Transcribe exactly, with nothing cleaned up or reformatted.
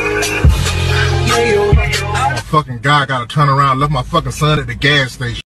Fucking guy gotta turn around, left my fucking son at the gas station.